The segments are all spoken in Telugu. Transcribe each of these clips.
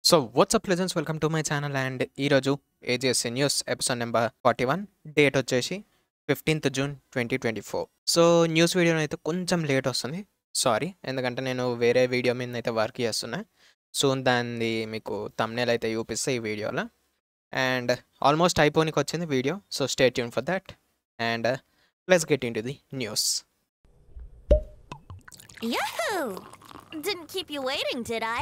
So what's up legends welcome to my channel and ఈరోజు AGSC news episode number 41 date వచ్చేసి 15th June 2024. So news video అయితే కొంచెం లేట్ వస్తుంది, సారీ. ఎందుకంటే నేను వేరే వీడియో మీద అయితే వర్క్ చేస్తున్నా. సూన్ దాన్ని మీకు thumbnail అయితే చూపిస్తే ఈ వీడియోలో. అండ్ ఆల్మోస్ట్ అయిపోనికి వచ్చింది video, so stay tune for that and let's get into the news. Yahoo! Didn't keep you waiting, did I?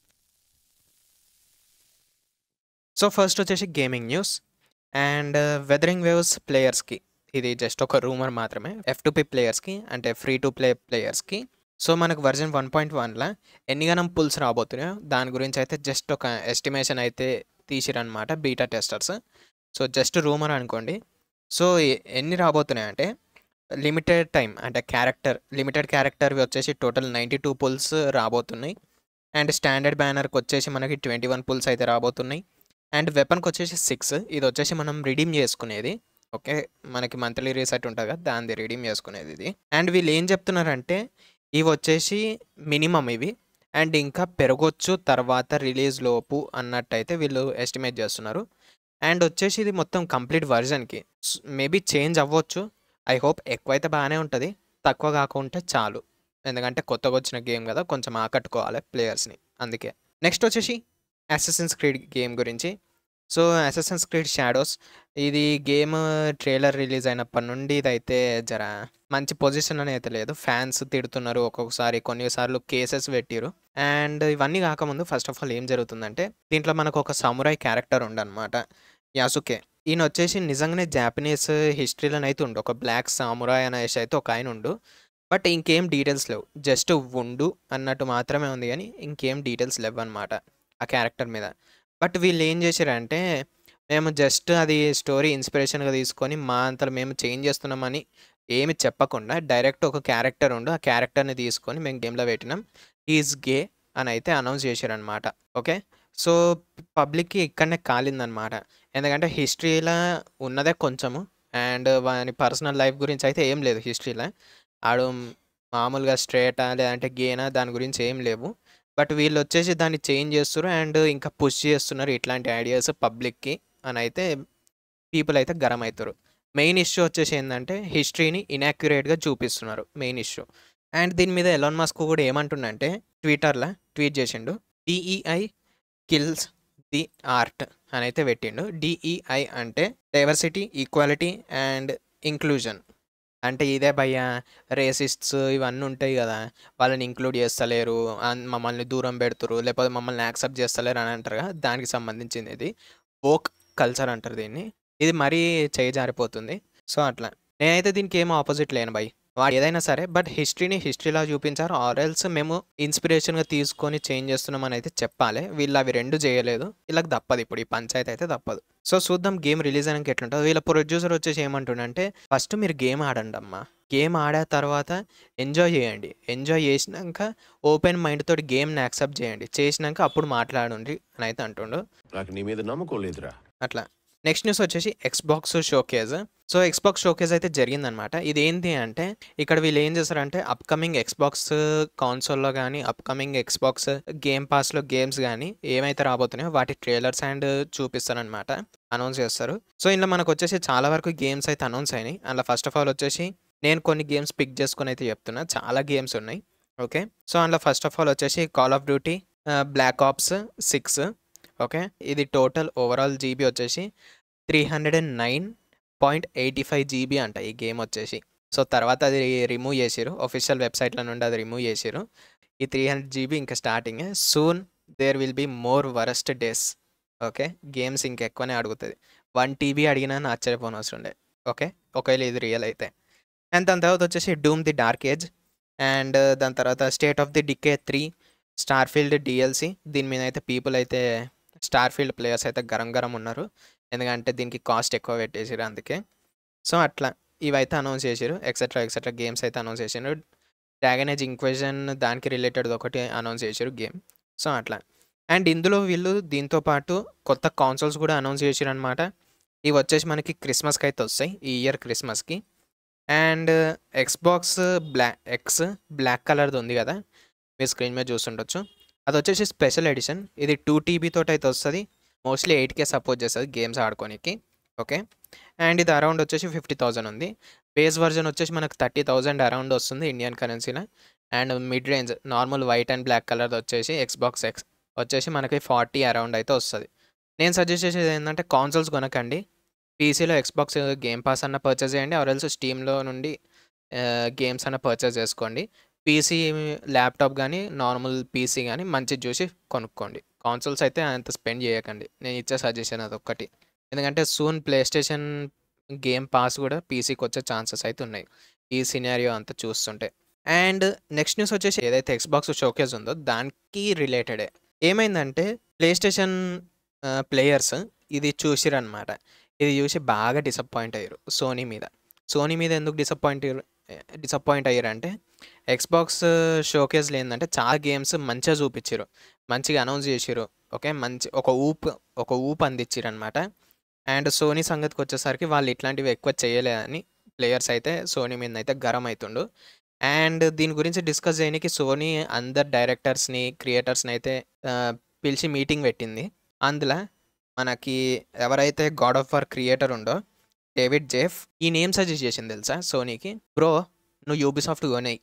So first వచ్చేసి gaming news and weathering waves ప్లేయర్స్కి ఇది జస్ట్ ఒక రూమర్ మాత్రమే. F2P ప్లేయర్స్కి అంటే ఫ్రీ టు ప్లే ప్లేయర్స్కి. సో మనకు వర్జన్ 1.1లో ఎన్నిగనం పుల్స్ రాబోతున్నాయో దాని గురించి అయితే జస్ట్ ఒక ఎస్టిమేషన్ అయితే తీసిరనమాట beta testers. So just rumour అనుకోండి. సో ఎన్ని రాబోతున్నాయి అంటే లిమిటెడ్ టైం అంటే లిమిటెడ్ క్యారెక్టర్వి వచ్చేసి టోటల్ 92 పుల్స్ రాబోతున్నాయి. అండ్ స్టాండర్డ్ బ్యానర్కి వచ్చేసి మనకి 21 పుల్స్ అయితే రాబోతున్నాయి. అండ్ వెపన్కి వచ్చేసి 6. ఇది వచ్చేసి మనం రిడీమ్ చేసుకునేది. ఓకే, మనకి మంత్లీ రీసెట్ ఉంటుంది కదా, దాన్ని రిడీమ్ చేసుకునేది ఇది. అండ్ వీళ్ళు ఏం చెప్తున్నారంటే ఇవి వచ్చేసి మినిమం ఇవి అండ్ ఇంకా పెరగొచ్చు తర్వాత రిలీజ్ లోపు అన్నట్టయితే వీళ్ళు ఎస్టిమేట్ చేస్తున్నారు. అండ్ వచ్చేసి ఇది మొత్తం కంప్లీట్ వర్జన్కి మేబీ చేంజ్ అవ్వచ్చు. ఐ హోప్ ఎక్కువైతే బాగానే ఉంటుంది, తక్కువ కాకుంటే చాలు. ఎందుకంటే కొత్తగా వచ్చిన గేమ్ కదా, కొంచెం ఆకట్టుకోవాలి ప్లేయర్స్ని, అందుకే. నెక్స్ట్ వచ్చేసి అసెసిన్స్ క్రీడ్ గేమ్ గురించి. సో అసెసిన్స్ క్రీడ్ షాడోస్ ఇది గేమ్ ట్రైలర్ రిలీజ్ అయినప్పటి నుండి ఇదైతే జర మంచి పొజిషన్ అని అయితే లేదు. ఫ్యాన్స్ తిడుతున్నారు, ఒక్కొక్కసారి కొన్నిసార్లు కేసెస్ పెట్టిరు. అండ్ ఇవన్నీ కాకముందు ఫస్ట్ ఆఫ్ ఆల్ ఏం జరుగుతుందంటే దీంట్లో మనకు ఒక సమురాయ్ క్యారెక్టర్ ఉండనమాట, యాసుకే. ఈయన వచ్చేసి నిజంగానే జాపనీస్ హిస్టరీలోనే అయితే ఉండు, ఒక బ్లాక్ సామురాయ్ అనేసి అయితే ఒక ఆయన ఉండు. బట్ ఇంకేం డీటెయిల్స్ లేవు, జస్ట్ ఉండు అన్నట్టు మాత్రమే ఉంది కానీ ఇంకేం డీటెయిల్స్ లేవు అనమాట ఆ క్యారెక్టర్ మీద. బట్ వీళ్ళు ఏం చేశారంటే మేము జస్ట్ అది స్టోరీ ఇన్స్పిరేషన్గా తీసుకొని మా అంతలో మేము చేంజ్ చేస్తున్నామని ఏమి చెప్పకుండా డైరెక్ట్ ఒక క్యారెక్టర్ ఉండు, ఆ క్యారెక్టర్ని తీసుకొని మేము గేమ్లో పెట్టినాం, ఈజ్ గే అని అయితే అనౌన్స్ చేశారనమాట. ఓకే, సో పబ్లిక్కి ఇక్కడనే కాలిందనమాట. ఎందుకంటే హిస్టరీలో ఉన్నదే కొంచెము అండ్ వాని పర్సనల్ లైఫ్ గురించి అయితే ఏం లేదు హిస్టరీలో. ఆడు మామూలుగా స్ట్రేటా లేదంటే గేనా దాని గురించి ఏం లేవు. బట్ వీళ్ళు వచ్చేసి దాన్ని చేంజ్ చేస్తున్నారు అండ్ ఇంకా పుష్ చేస్తున్నారు ఇట్లాంటి ఐడియాస్ పబ్లిక్కి అని అయితే పీపుల్ అయితే గరం అవుతారు. మెయిన్ ఇష్యూ వచ్చేసి ఏంటంటే హిస్టరీని ఇన్యాక్యురేట్గా చూపిస్తున్నారు మెయిన్ ఇష్యూ. అండ్ దీని మీద ఎలాన్ మస్క్ కూడా ఏమంటుండంటే ట్విట్టర్లో ట్వీట్ చేసిండు, DEI కిల్స్ ది ఆర్ట్ అని అయితే పెట్టిండు. DEI అంటే డైవర్సిటీ, ఈక్వాలిటీ అండ్ ఇంక్లూజన్. అంటే ఇదే భయ్య రేసిస్ట్స్ ఇవన్నీ ఉంటాయి కదా, వాళ్ళని ఇంక్లూడ్ చేస్తలేరు, మమ్మల్ని దూరం పెడుతురు, లేకపోతే మమ్మల్ని యాక్సెప్ట్ చేస్తలేరు అని అంటారు కదా, దానికి సంబంధించింది ఇది. వోక్ కల్చర్ అంటారు దీన్ని. ఇది మరీ చేయి జారిపోతుంది. సో అట్లా నేనైతే దీనికి ఏమో ఆపోజిట్ లేను భయ్, వాడు ఏదైనా సరే బట్ హిస్టరీని హిస్టరీలా చూపించారు, ఆర్ఎల్స్ మేము ఇన్స్పిరేషన్గా తీసుకొని చేంజ్ చేస్తున్నామని అయితే చెప్పాలి. వీళ్ళు అవి రెండు చేయలేదు, వీళ్ళకి తప్పదు, ఇప్పుడు ఈ పంచాయతీ అయితే తప్పదు. సో చూద్దాం గేమ్ రిలీజ్ అయినాక ఎట్లుంటుంది. వీళ్ళ ప్రొడ్యూసర్ వచ్చేసి ఏమంటుండంటే ఫస్ట్ మీరు గేమ్ ఆడండి అమ్మా, గేమ్ ఆడిన తర్వాత ఎంజాయ్ చేయండి, ఎంజాయ్ చేసినాక ఓపెన్ మైండ్ తోటి గేమ్ని యాక్సెప్ట్ చేయండి, చేసినాక అప్పుడు మాట్లాడండి అని అయితే అంటుండు. నాకు నీ మీద నమ్మకం లేదురా. అట్లా. నెక్స్ట్ న్యూస్ వచ్చేసి Xbox showcase. So Xbox showcase అయితే జరిగిందనమాట. ఇది ఏంటి అంటే ఇక్కడ వీళ్ళు ఏం చేస్తారంటే అప్కమింగ్ ఎక్స్బాక్స్ కాన్సోల్లో కానీ అప్కమింగ్ ఎక్స్బాక్స్ గేమ్ పాస్లో గేమ్స్ కానీ ఏమైతే రాబోతున్నాయో వాటి ట్రైలర్స్ అండ్ చూపిస్తారనమాట, అనౌన్స్ చేస్తారు. సో ఇందులో మనకు వచ్చేసి చాలా వరకు గేమ్స్ అయితే అనౌన్స్ అయినాయి. అందులో ఫస్ట్ ఆఫ్ ఆల్ వచ్చేసి నేను కొన్ని గేమ్స్ పిక్ చేసుకొని అయితే చెప్తున్నా, చాలా గేమ్స్ ఉన్నాయి. ఓకే, సో అందులో ఫస్ట్ ఆఫ్ ఆల్ వచ్చేసి call of duty black ops 6. Okay, ఇది టోటల్ ఓవరాల్ జీబీ వచ్చేసి 309.85 GB అంట ఈ గేమ్ వచ్చేసి. సో తర్వాత అది రిమూవ్ చేసిరు, ఒఫిషియల్ వెబ్సైట్ల నుండి అది రిమూవ్ చేసిరు. ఈ 300 GB ఇంకా starting, soon there will be more worst days. Okay, games ఇంకెక్కువనే అడుగుతుంది, 1 TB అడిగినా ఆశ్చర్యపోని అవసరం ఉండే. ఓకే, ఒకవేళ ఇది రియల్ అయితే. అండ్ దాని తర్వాత వచ్చేసి doom the dark age and దాని తర్వాత state of the decay 3 Starfield DLC. దీని మీద అయితే పీపుల్ అయితే స్టార్ఫీల్డ్ ప్లేయర్స్ అయితే గరం ఉన్నారు, ఎందుకంటే దీనికి కాస్ట్ ఎక్కువ పెట్టేసారు అందుకే. సో అట్లా ఇవైతే అనౌన్స్ చేసారు, ఎక్సెట్రా గేమ్స్ అయితే అనౌన్స్ చేసారు. డ్రాగన్ ఏజ్ ఇంక్వేజన్ దానికి రిలేటెడ్ ఒకటి అనౌన్స్ చేసారు గేమ్. సో అట్లా. అండ్ ఇందులో వీళ్ళు దీంతో పాటు కొత్త కాన్సోల్స్ కూడా అనౌన్స్ చేసారు అనమాట. ఇవి వచ్చేసి మనకి క్రిస్మస్కి అయితే వస్తాయి, ఈ ఇయర్ క్రిస్మస్కి. అండ్ ఎక్స్బాక్స్ బ్లాక్ కలర్ది ఉంది కదా, మీ స్క్రీన్ మీద చూస్తుండొచ్చు. అదొచ్చేసి స్పెషల్ ఎడిషన్. ఇది 2 TB తోటైతే వస్తది. మోస్ట్‌లీ 8K సపోర్ట్ చేస్తది గేమ్స్ ఆడుకోనికి. ఓకే. అండ్ ఇది అరౌండ్ వచ్చేసి 50,000 ఉంది. బేస్ వర్షన్ వచ్చేసి మనకు 30,000 అరౌండ్ వస్తుంది ఇండియన్ కరెన్సీలో. And mid range normal white and black కలర్‌ది వచ్చేసి ఎక్స్‌బాక్స్ ఎక్స్ వచ్చేసి మనకి 40 అరౌండ్ అయితే వస్తది. నేను సజెస్ట్ చేసేది ఏందంటే కాన్సోల్స్ కొనకండి. పీసీలో ఎక్స్‌బాక్స్ గేమ్ పాస్ అన్న పర్చేజ్ చేయండి. ఆర్ ఎల్స్ స్టీమ్‌లో నుండి గేమ్స్ అన్న పర్చేజ్ చేసుకోండి. పీసీ ల్యాప్‌టాప్ గానీ, నార్మల్ పీసీ గానీ మంచిది చూసి కొనుక్కోండి. కాన్సోల్స్ అయితే అంత స్పెండ్ చేయకండి. నేను ఇచ్చే సజెషన్ అదొక్కటి. ఎందుకంటే soon PlayStation game pass కూడా పీసీకి వచ్చే ఛాన్సెస్ అయితే ఉన్నాయి. ఈ సినారియో అంతా చూస్తుంటే. అండ్ నెక్స్ట్ న్యూస్ వచ్చేసి ఏదైతే ఎక్స్‌బాక్స్ షోకేస్ ఉందో దానికి రిలేటెడే. ఏమైందంటే ప్లే స్టేషన్ ప్లేయర్స్ ఇది చూసిరనమాట. ఇది చూసి బాగా డిసప్పాయింట్ అయ్యారు సోనీ మీద. సోనీ మీద ఎందుకు డిసప్పాయింట్ అయ్యారంటే ఎక్స్‌బాక్స్ షోకేస్‌లో ఏందంటే చాలా గేమ్స్ మంచిగా చూపిచ్చిర్రు. మంచిగా అనౌన్స్ చేసిర్రు. ఓకే. మంచి ఒక ఊపు అందిచ్చిరనమాట. అండ్ సోనీ సంగతికొచ్చేసరికి వాళ్ళు ఇట్లాంటివి ఎక్కువ చేయలేదని ప్లేయర్స్ అయితే సోనీ మీదనైతే గరం అయితుండు. అండ్ దీని గురించి డిస్కస్ చేయనీకి సోనీ అందరు డైరెక్టర్స్‌ని, క్రియేటర్స్‌ని అయితే పిలిచి మీటింగ్ పెట్టింది. అందులో మనకి ఎవరైతే గాడ్ ఆఫ్ వార్ క్రియేటర్ ఉండో డేవిడ్ జెఫ్ ఈయన ఏం సజెస్ట్ చేసింది తెలుసా సోనీకి? బ్రో నువ్వు యూబీసాఫ్ట్ కొనేయి.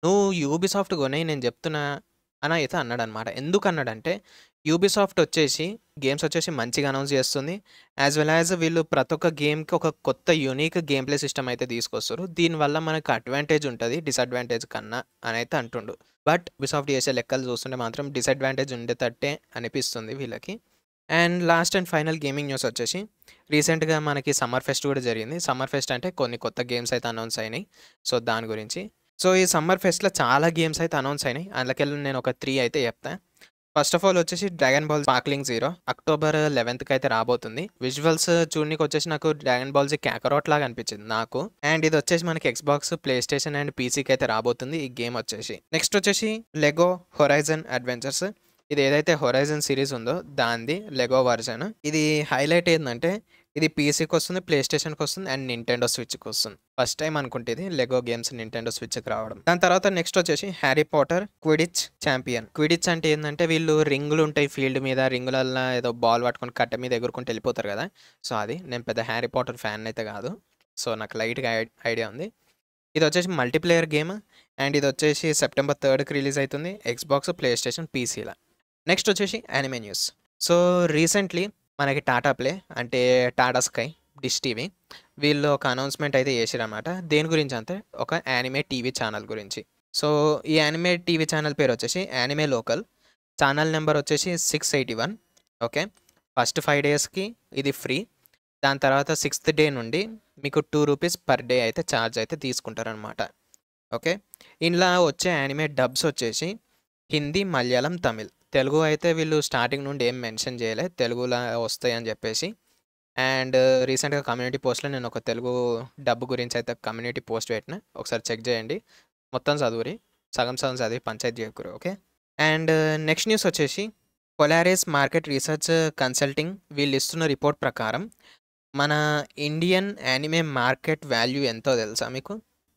నేను చెప్తున్నా అని అయితే అన్నాడనమాట. ఎందుకన్నాడంటే యూబీసాఫ్ట్ వచ్చేసి గేమ్స్ వచ్చేసి మంచిగా అనౌన్స్ చేస్తుంది. యాజ్ వెల్ యాజ్ వీళ్ళు ప్రతి ఒక్క గేమ్‌కి ఒక కొత్త యూనిక్ గేమ్ ప్లే సిస్టమ్ అయితే తీసుకొస్తారు. దీనివల్ల మనకు అడ్వాంటేజ్ ఉంటది డిసడ్వాంటేజ్ కన్నా అని అయితే అంటుండు. బట్ యూబీసాఫ్ట్ చేసే లెక్కలు చూస్తుంటే మాత్రం డిసడ్వాంటేజ్ ఉండేటట్టే అనిపిస్తుంది వీళ్ళకి. And last and final gaming news వచ్చేసి రీసెంట్‌గా మనకి సమ్మర్ ఫెస్ట్ కూడా జరిగింది. సమ్మర్ ఫెస్ట్ అంటే కొన్ని కొత్త గేమ్స్ అయితే అనౌన్స్ అయినాయి. సో దాని గురించి. సో ఈ సమ్మర్ ఫెస్ట్‌లో చాలా గేమ్స్ అయితే అనౌన్స్ అయినాయి. అందులోకెళ్ళి నేను ఒక 3 అయితే చెప్తా. ఫస్ట్ ఆఫ్ ఆల్ వచ్చేసి dragon ball sparkling zero October 11కి అయితే రాబోతుంది. విజువల్స్ చూడనీకి వచ్చేసి నాకు డ్రాగన్ బాల్ జీ కాకరోట్ లాగా అనిపించింది నాకు. అండ్ ఇది వచ్చేసి మనకి ఎక్స్‌బాక్స్, ప్లే స్టేషన్ అండ్ పీసీకి అయితే రాబోతుంది ఈ గేమ్ వచ్చేసి. నెక్స్ట్ వచ్చేసి లెగో హొరైజన్ అడ్వెంచర్స్. ఇది ఏదైతే హొరైజన్ సిరీస్ ఉందో దానిది లెగో వర్జన్. ఇది హైలైట్ ఏందంటే ఇది పీసీకి వస్తుంది, ప్లే స్టేషన్‌కి వస్తుంది అండ్ నింటెండో స్విచ్‌కి వస్తుంది. ఫస్ట్ టైం అనుకుంటే ఇది లెగో గేమ్స్ నింటెండో స్విచ్‌కి రావడం. దాని తర్వాత నెక్స్ట్ వచ్చేసి Harry Potter quidditch champion. Quidditch అంటే ఏందంటే వీళ్ళు రింగులు ఉంటాయి ఫీల్డ్ మీద, రింగులల్లో ఏదో బాల్ పట్టుకొని కట్ట మీద ఎగురుకుంటూ వెళ్ళిపోతారు కదా! సో అది. నేను పెద్ద హ్యారీ పాటర్ ఫ్యాన్ అయితే కాదు. సో నాకు లైట్‌గా ఐడియా ఉంది. ఇది వచ్చేసి మల్టీప్లేయర్ గేమ్ అండ్ ఇది వచ్చేసి సెప్టెంబర్ 3కి రిలీజ్ అవుతుంది. ఎక్స్‌బాక్స్, ప్లే స్టేషన్, పీసీల. నెక్స్ట్ వచ్చేసి యానిమే న్యూస్. సో రీసెంట్లీ మనకి టాటా ప్లే అంటే టాటా స్కై, డిష్ టీవీ వీళ్ళు ఒక అనౌన్స్మెంట్ అయితే చేసిరన్నమాట. దేని గురించి అంటే ఒక యానిమే టీవీ ఛానల్ గురించి. సో ఈ యానిమే టీవీ ఛానల్ పేరు వచ్చేసి యానిమే లోకల్. ఛానల్ నెంబర్ వచ్చేసి 681. ఓకే. ఫస్ట్ 5 డేస్‌కి ఇది ఫ్రీ. దాని తర్వాత 6th డే నుండి మీకు ₹2 పర్ డే అయితే ఛార్జ్ అయితే తీసుకుంటారనమాట. ఓకే. ఇందులో వచ్చే యానిమే డబ్స్ వచ్చేసి హిందీ, మలయాళం, తమిళ్. తెలుగు అయితే వీళ్ళు స్టార్టింగ్ నుండి ఏం మెన్షన్ చేయలే. తెలుగులో వస్తాయని చెప్పేసి. అండ్ రీసెంట్‌గా కమ్యూనిటీ పోస్ట్‌లో నేను ఒక తెలుగు డబ్ గురించి అయితే కమ్యూనిటీ పోస్ట్ పెట్టిన. ఒకసారి చెక్ చేయండి. మొత్తం చదువురి. సగం సగం చదివి పంచాయతీ చేయకుర్రి. ఓకే. అండ్ నెక్స్ట్ న్యూస్ వచ్చేసి పొలారిస్ మార్కెట్ రీసెర్చ్ కన్సల్టింగ్ వీళ్ళు ఇస్తున్న రిపోర్ట్ ప్రకారం మన ఇండియన్ యానిమే మార్కెట్ వాల్యూ ఎంతో తెలుసా మీకు?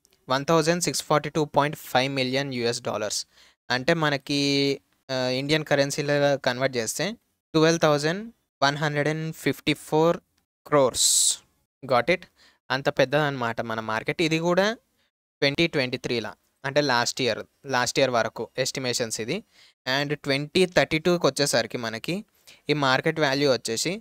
$1,642.5 మిలియన్. అంటే మనకి ఇండియన్ కరెన్సీలో కన్వర్ట్ చేస్తే 12,154 crores. Got it. అంత పెద్దదనమాట మన మార్కెట్. ఇది కూడా 2023లా అంటే లాస్ట్ ఇయర్ వరకు ఎస్టిమేషన్స్ ఇది. అండ్ 2032కి వచ్చేసరికి మనకి ఈ మార్కెట్ వాల్యూ వచ్చేసి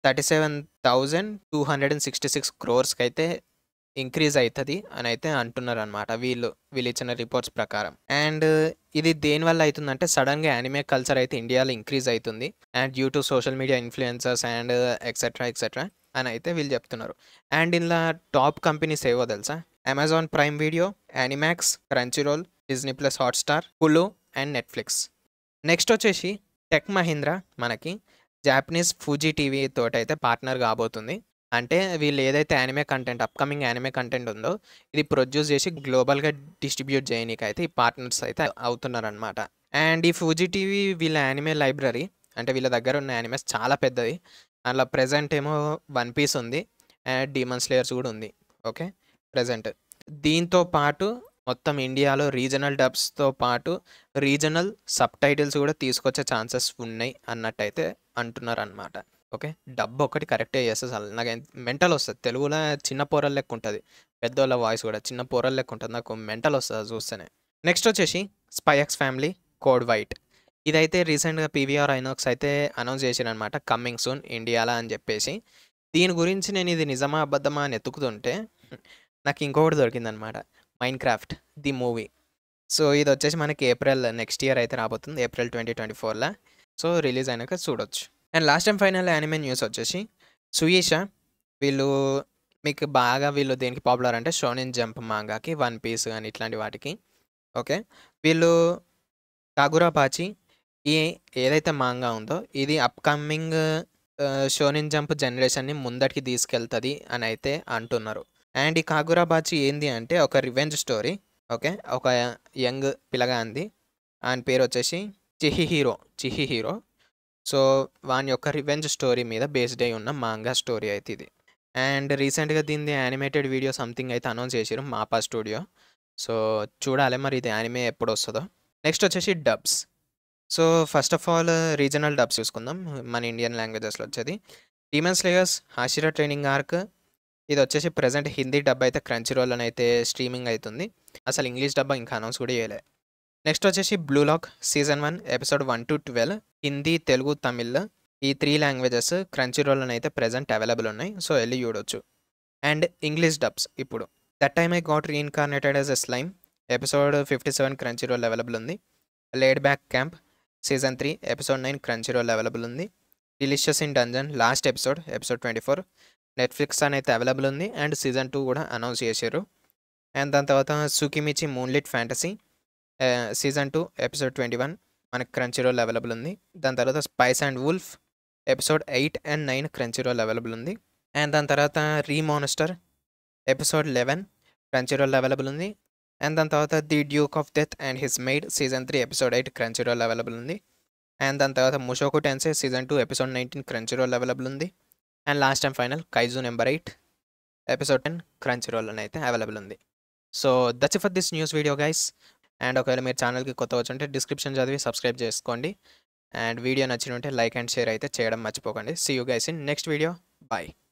37,266 crores అయితే ఇంక్రీజ్ అవుతుంది అని అయితే అంటున్నారనమాట వీళ్ళు ఇచ్చిన రిపోర్ట్స్ ప్రకారం. అండ్ ఇది దేనివల్ల అవుతుందంటే సడన్గా యానిమే కల్చర్ అయితే ఇండియాలో ఇంక్రీజ్ అవుతుంది and due to social media influencers and etcetera అని అయితే వీళ్ళు చెప్తున్నారు. అండ్ ఇందులో టాప్ కంపెనీస్ ఏవో తెలుసా? Amazon Prime video, Animax, Crunchyroll, Disney plus Hotstar, Hulu and Netflix. Next వచ్చేసి టెక్ మహీంద్రా మనకి జాపనీస్ ఫుజీ టీవీ తోటైతే పార్ట్నర్ కాబోతుంది. అంటే వీళ్ళు ఏదైతే అప్కమింగ్ యానిమే కంటెంట్ ఉందో ఇది ప్రొడ్యూస్ చేసి గ్లోబల్‌గా డిస్ట్రిబ్యూట్ చేయనీకైతే ఈ పార్ట్నర్స్ అయితే అవుతున్నారనమాట. అండ్ ఈ ఫుజీ టీవీ వీళ్ళ యానిమే లైబ్రరీ అంటే వీళ్ళ దగ్గర ఉన్న యానిమేస్ చాలా పెద్దది. అందులో ప్రెజెంట్ ఏమో 'వన్ పీస్' ఉంది అండ్ 'డీమన్ స్లేయర్స్' కూడా ఉంది. ఓకే. ప్రెజెంట్. దీంతో పాటు మొత్తం ఇండియాలో రీజనల్ డబ్స్‌తో పాటు రీజనల్ సబ్‌టైటిల్స్ కూడా తీసుకొచ్చే ఛాన్సెస్ ఉన్నాయి అన్నట్టయితే అంటున్నారనమాట. ఓకే. డబ్ ఒక్కటి కరెక్టే చేస్తే చాలు. నాకేం మెంటల్ వస్తది. తెలుగులో చిన్న పోరల లెక్క ఉంటది. పెద్దోళ్ళ వాయిస్ కూడా చిన్న పోరల లెక్క ఉంటది. నాకు మెంటల్ వస్తది అది చూస్తేనే. నెక్స్ట్ వచ్చేసి 'spy x family code white'. ఇదైతే రీసెంట్‌గా పీవీఆర్ ఐనాక్స్ అయితే అనౌన్స్ చేసిరనమాట. కమింగ్ సూన్ ఇండియాలో అని చెప్పేసి. దీని గురించి నేను ఇది నిజమా? అబద్ధమా? అని ఎతుకుతుంటే నాకు ఇంకొకటి దొరికిందనమాట. 'Minecraft the movie'. సో, ఇదొచ్చేసి మనకి ఏప్రిల్ నెక్స్ట్ ఇయర్ అయితే రాబోతుంది. ఏప్రిల్ 2024లో. సో, రిలీజ్ అయినాక చూడొచ్చు. And last and final anime news వచ్చేసి 'సుయిషా' వీళ్ళు మీకు బాగా వీళ్ళు దేనికి పాపులర్ అంటే 'షోనెన్ జంప్' మాంగాకి, 'వన్ పీస్' గాని ఇట్లాంటి వాటికి. ఓకే. వీళ్ళు 'కాగురాపాచి' ఈ ఏదైతే మాంగా ఉందో ఇది అప్‌కమింగ్ 'షోనెన్ జంప్' జనరేషన్‌ని ముందటికి తీసుకెళ్తది అనైతే అంటున్నారు. అండ్ ఈ 'కాగురాపాచి' ఏంది అంటే ఒక రివెంజ్ స్టోరీ. ఓకే. ఒక యంగ్ పిల్లగానిది. ఆయన పేరొచ్చేసి 'చిహిహిరో'. సో, వాని యొక్క రివెంజ్ స్టోరీ మీద బేస్డ్ అయ్యి ఉన్న మాంగా స్టోరీ అయితే ఇది. అండ్ రీసెంట్‌గా దీనిది యానిమేటెడ్ వీడియో సంథింగ్ అయితే అనౌన్స్ చేసిర్రు 'మాపా స్టూడియో'. సో, చూడాలి మరి ఇది యానిమే ఎప్పుడొస్తదో. నెక్స్ట్ వచ్చేసి dubs. So, first of all regional dubs చూసుకుందాం. మన ఇండియన్ లాంగ్వేజెస్‌లో వచ్చేది. 'Demon slayers Hashira training arc' ఇదొచ్చేసి ప్రెజెంట్ హిందీ డబ్ అయితే క్రంచీ రోల్‌లోనైతే స్ట్రీమింగ్ అయితుంది. అసలు ఇంగ్లీష్ డబ్ ఇంకా అనౌన్స్ కూడా చేయలే. నెక్స్ట్ వచ్చేసి 'blue lock' season 1 episode 1-12 Hindi, Telugu, Tamil ఈ 3 లాంగ్వేజెస్ క్రంచీ రోల్‌లోనైతే ప్రెజెంట్ అవైలబుల్ ఉన్నాయి. సో, ఎళ్లి చూడొచ్చు. అండ్ ఇంగ్లీష్ డబ్స్ ఇప్పుడు 'that time I got reincarnated as a slime' episode 57 Crunchyroll available ఉంది. 'Laid back camp' season 3 episode 9 Crunchyroll available ఉంది. 'Delicious in dungeon' last episode 24 Netflix అనైతే అవైలబుల్ ఉంది. అండ్ సీజన్ 2 కూడా అనౌన్స్ చేసిర్రు. అండ్ దాని తర్వాత 'Tsukimichi moonlit fantasy' season 2 episode 21 మనకి క్రంచీ రోల్ అవైలబుల్ ఉంది. దాని తర్వాత 'spice and wolf' episode 8 and 9 Crunchyroll available ఉంది. అండ్ దాని తర్వాత 'remonster' episode 11 Crunchyroll available ఉంది. అండ్ దాని తర్వాత 'the duke of death and his maid' season 3 episode 8 Crunchyroll available ఉంది. అండ్ దాని తర్వాత 'Mushoku Tensei' season 2 episode 19 Crunchyroll available ఉంది. And last and final 'kaiju number 8' episode 10 క్రంచీ రోల్‌లోనైతే అవైలబుల్ ఉంది. So, that's it for this news video guys. And ఒకవేళ మీరు ఛానల్‌కి కొత్తగా వచ్చుంటే డిస్క్రిప్షన్ చదివి సబ్స్క్రైబ్ చేసుకోండి. అండ్ వీడియో నచ్చినుంటే లైక్ అండ్ షేర్ అయితే చేయడం మర్చిపోకండి. See you guys in next video. By.